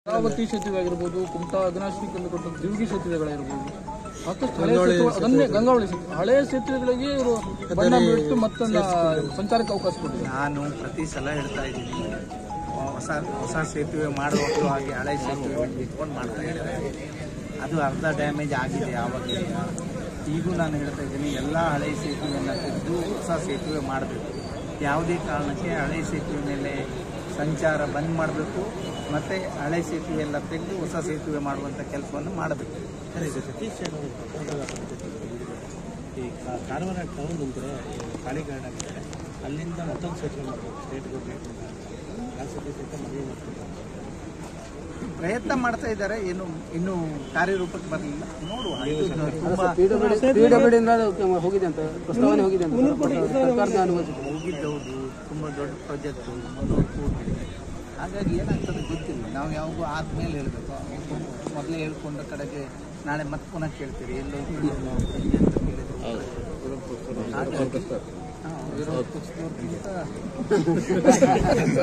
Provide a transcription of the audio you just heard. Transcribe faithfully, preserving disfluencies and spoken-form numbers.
ಶರಾವತಿ ಸೇತುವೆ ಆಗಿರ್ಬೋದು, ಕುಮಟಾ ಅಘನಾಶಿನಿ ಕೊಟ್ಟ ದಿವ್ಗಿ ಸೇತುವೆಗಳಿರ್ಬೋದು, ಸಾಕಷ್ಟು ಹಳೆ ಸೇತುವೆ, ಅದನ್ನೇ ಗಂಗಾವಳಿ ಸೇತುವೆ, ಹಳೆ ಸೇತುವೆಗಳಿಗೆ ಇವರು ಬಣ್ಣ ಬಿಟ್ಟು ಮತ್ತೊಂದು ಸಂಚಾರಕ್ಕೆ ಅವಕಾಶ ಕೊಟ್ಟಿದ್ದಾರೆ. ನಾನು ಪ್ರತಿ ಸಲ ಹೇಳ್ತಾ ಇದ್ದೀನಿ, ಹೊಸ ಹೊಸ ಸೇತುವೆ ಮಾಡುವಾಗಲೂ ಹಾಗೆ ಹಳೆ ಸೇತುವೆ ಇಟ್ಕೊಂಡು ಮಾಡ್ತಾ ಇದ್ದಾರೆ. ಅದು ಅರ್ಧ ಡ್ಯಾಮೇಜ್ ಆಗಿದೆ. ಆವಾಗ ಈಗೂ ನಾನು ಹೇಳ್ತಾ ಇದ್ದೀನಿ, ಎಲ್ಲ ಹಳೆ ಸೇತುವೆಯನ್ನು ತೆಗೆದು ಹೊಸ ಸೇತುವೆ ಮಾಡಬೇಕು. ಯಾವುದೇ ಕಾರಣಕ್ಕೆ ಹಳೆ ಸೇತುವೆ ಮೇಲೆ ಸಂಚಾರ ಬಂದ್ ಮಾಡಬೇಕು, ಮತ್ತು ಹಳೆ ಸೇತುವೆ ಎಲ್ಲ ತೆಗೆದು ಹೊಸ ಸೇತುವೆ ಮಾಡುವಂಥ ಕೆಲಸವನ್ನು ಮಾಡಬೇಕು. ಸತೀಶ್ ಈ ಕಾರವಾರ ಟೌನ್ ಅಂದರೆ ಕಾಳಿಗಾರ್ಡ್ ಆಗಿದ್ದಾರೆ, ಅಲ್ಲಿಂದ ಮತ್ತೊಂದು ಸೇತುವೆ ಮಾಡಬೇಕು. ಸ್ಟೇಟ್ ಗೌರ್ಮೆಂಟ್ ಆ ಸತೀಶ್ ಅಂತ ಮದುವೆ ಮಾಡ್ತಿದ್ದಾರೆ, ಪ್ರಯತ್ನ ಮಾಡ್ತಾ ಇದ್ದಾರೆ. ಏನು ಇನ್ನೂ ಕಾರ್ಯರೂಪಕ್ಕೆ ಬರಲಿಲ್ಲ, ನೋಡುವ. ಹೋಗಿದೆ ಅಂತ ಪ್ರಸ್ತಾವನೆ ಹೋಗಿದೆ ಅಂತ ಹೋಗಿದ್ದೌದು, ತುಂಬ ದೊಡ್ಡ ಪ್ರಾಜೆಕ್ಟು ಕೂಡಿದೆ. ಹಾಗಾಗಿ ಏನಾಗ್ತದೆ ಗೊತ್ತಿಲ್ಲ. ನಾವು ಯಾವಾಗೂ ಆದ್ಮೇಲೆ ಹೇಳಬೇಕು. ಮೊದಲೇ ಹೇಳ್ಕೊಂಡ ಕಡೆಗೆ ನಾಳೆ ಮತ್ತೆ ಪುನಃ ಕೇಳ್ತೀರಿ ಎಲ್ಲೋಗಿ ಅಂತ ಕೇಳಿದ್ರು. ಹಾಗಾಗಿ ವಿರೋಧ ಪಕ್ಷದವ್ರಿಗಿಂತ